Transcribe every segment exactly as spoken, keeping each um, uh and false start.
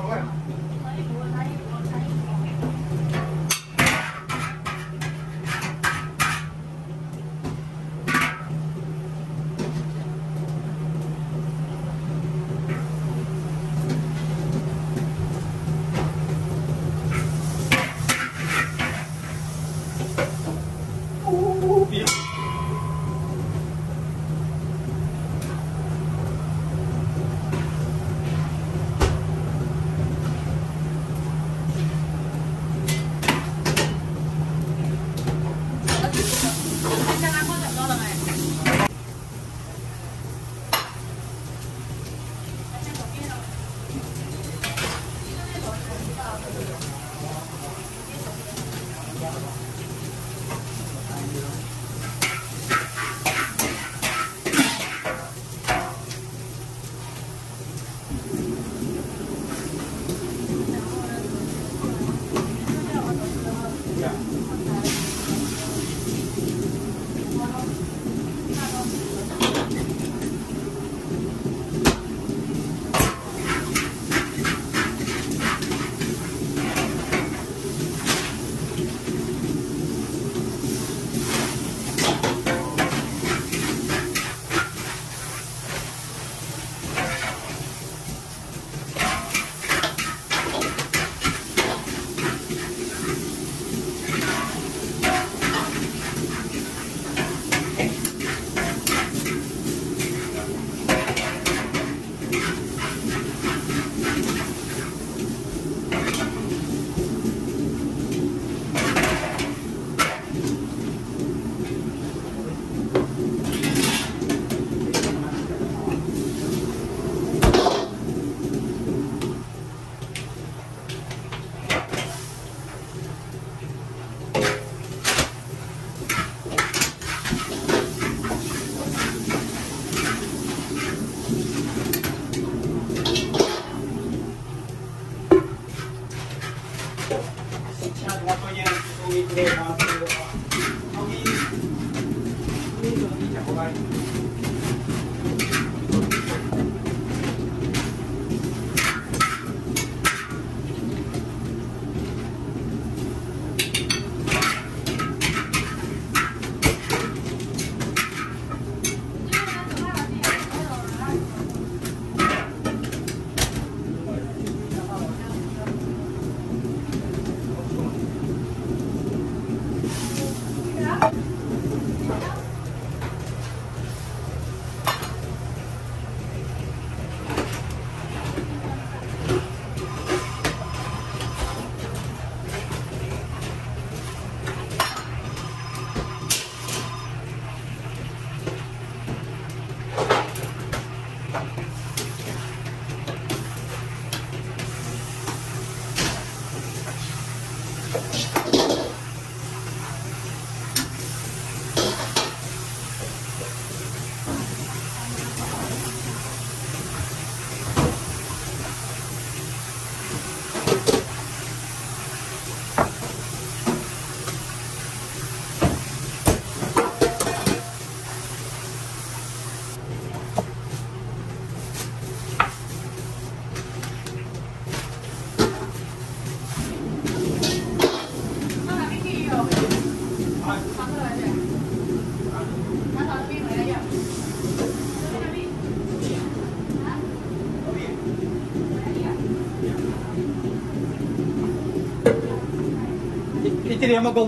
这里有没有工？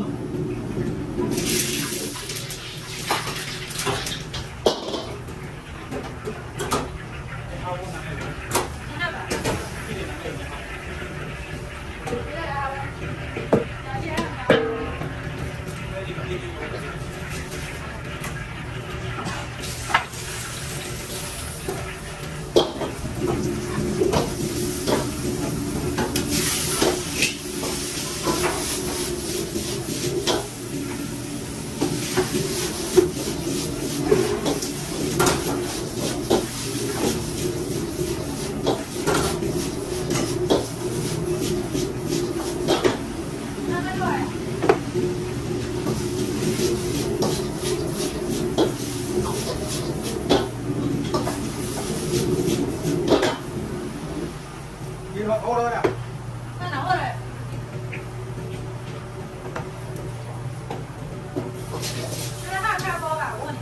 量差不多吧，我问你。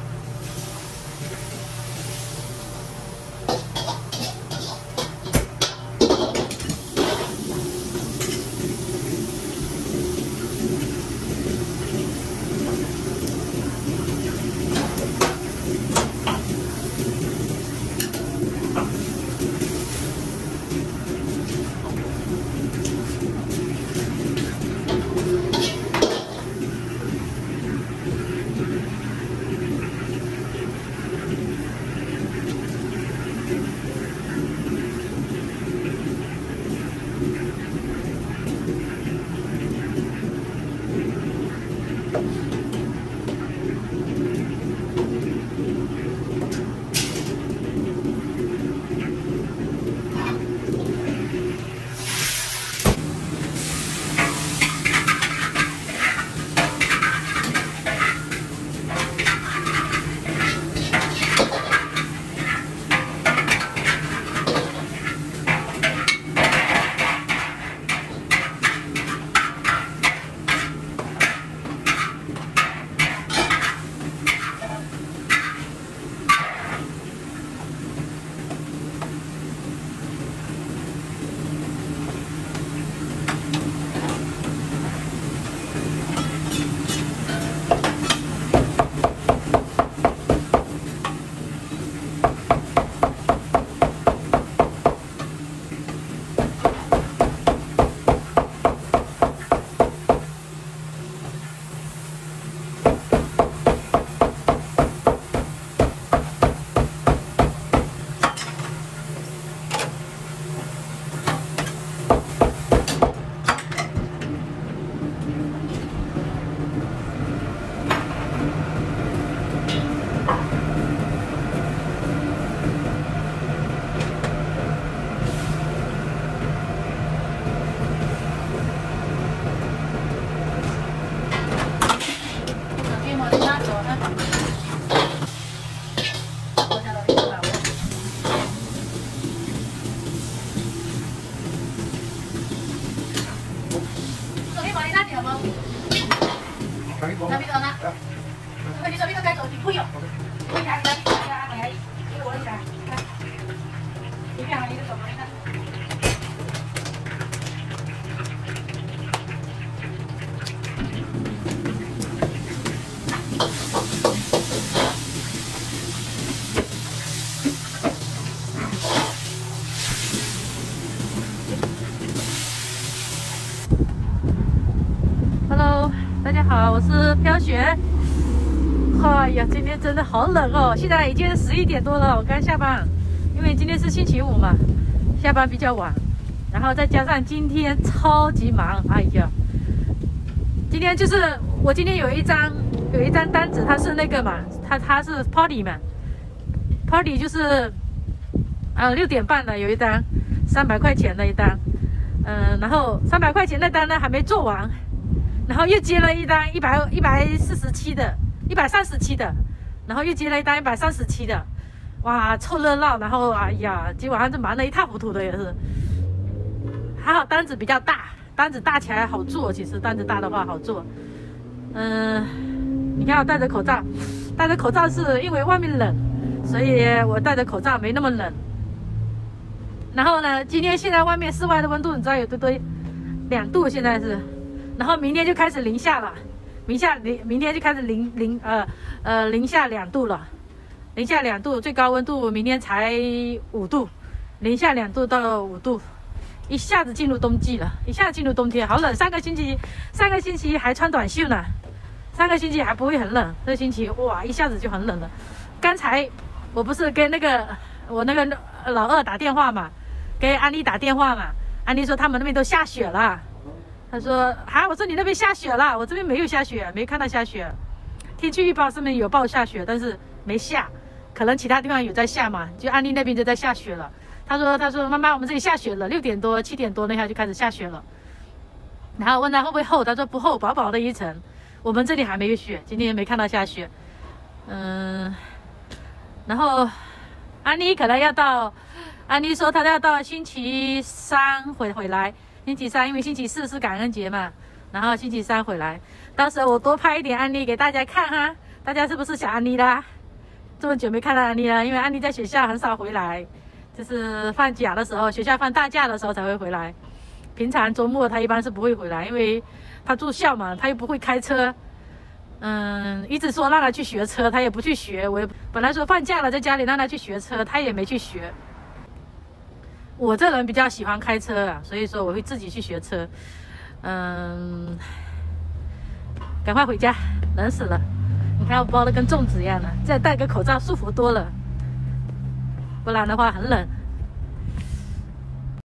Sabi ko na. Pwede sabi ko kahit o, tipuyo. Uy, kaya kaya kaya kaya. Ito wala siya. Hindi ang dito sa mga. Hello， 大家好，我是飘雪。哎呀，今天真的好冷哦！现在已经十一点多了，我刚下班，因为今天是星期五嘛，下班比较晚，然后再加上今天超级忙，哎呀，今天就是我今天有一张有一张单子，它是那个嘛，它它是 party 嘛 ，party 就是呃六点半的有一单三百块钱的一单，嗯、呃，然后三百块钱的单呢还没做完。 然后又接了一单一百一百四十七的，一百三十七的，然后又接了一单一百三十七的，哇，凑热闹。然后哎呀，今晚上就忙得一塌糊涂的，也是。还好单子比较大，单子大起来好做。其实单子大的话好做。嗯、呃，你看我戴着口罩，戴着口罩是因为外面冷，所以我戴着口罩没那么冷。然后呢，今天现在外面室外的温度你知道有多多两度，现在是。 然后明天就开始零下了，明下零明天就开始零零呃呃零下两度了，零下两度，最高温度明天才五度，零下两度到五度，一下子进入冬季了，一下子进入冬天，好冷。上个星期上个星期还穿短袖呢，上个星期还不会很冷，这个星期哇一下子就很冷了。刚才我不是跟那个我那个老二打电话嘛，给安利打电话嘛，安利说他们那边都下雪了。 他说：“啊，我说你那边下雪了，我这边没有下雪，没看到下雪。天气预报上面有报下雪，但是没下，可能其他地方有在下嘛，就安利那边就在下雪了。”他说：“他说妈妈，我们这里下雪了，六点多、七点多那下就开始下雪了。”然后问他会不会厚，他说不厚，薄薄的一层。我们这里还没有雪，今天没看到下雪。嗯，然后安利可能要到，安利说他要到星期三回回来。 星期三，因为星期四是感恩节嘛，然后星期三回来。到时候我多拍一点案例给大家看哈， 大家是不是想安妮啦？这么久没看到安妮了，因为安妮在学校很少回来，就是放假的时候，学校放大假的时候才会回来。平常周末她一般是不会回来，因为她住校嘛，她又不会开车。嗯，一直说让她去学车，她也不去学。我也本来说放假了，在家里让她去学车，她也没去学。我这人比较喜欢开车啊，所以说我会自己去学车。嗯，赶快回家，冷死了。你看我包的跟粽子一样的，再戴个口罩舒服多了，不然的话很冷。